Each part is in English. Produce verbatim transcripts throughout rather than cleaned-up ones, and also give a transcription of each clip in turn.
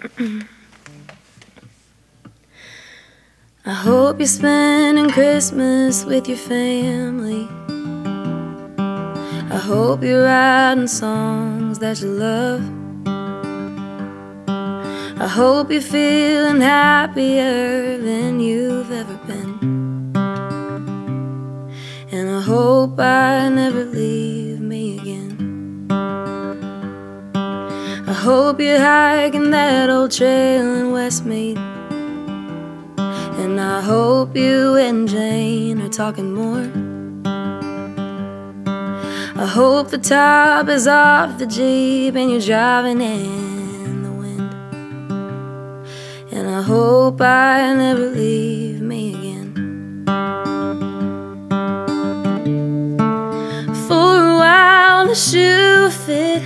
I hope you're spending Christmas with your family. I hope you're writing songs that you love. I hope you're feeling happier than you've ever been. And I hope I never leave me again. I hope you're hiking that old trail in Westmead. And I hope you and Jane are talking more. I hope the top is off the Jeep and you're driving in the wind. And I hope I never leave me again. For a while the shoe fit,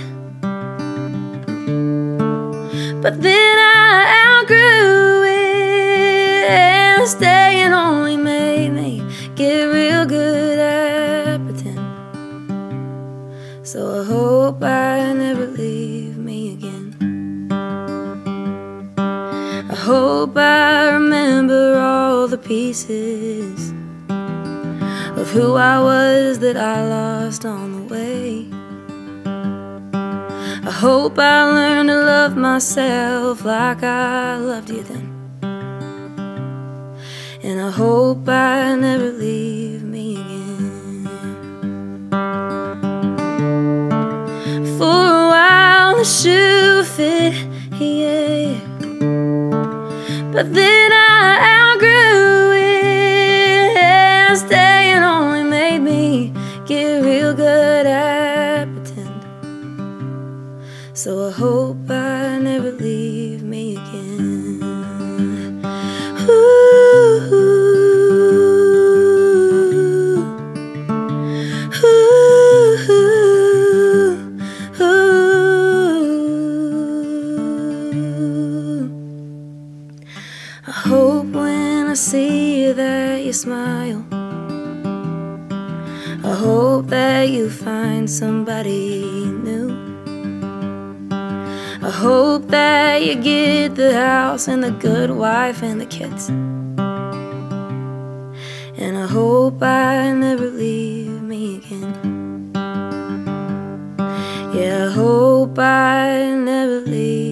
but then I outgrew it, and staying only made me get real good at pretend. So I hope I never leave me again. I hope I remember all the pieces of who I was that I lost on the way. I hope I learned to love myself like I loved you then. And I hope I never leave me again. For a while the shoe fit, yeah, but then I outgrew it, and staying only made me get real good at pretend. So I hope I never leave me again. Ooh, ooh, ooh, ooh. I hope when I see you that you smile. I hope that you find somebody new. I hope that you get the house and the good wife and the kids. And I hope I never leave me again. Yeah, I hope I never leave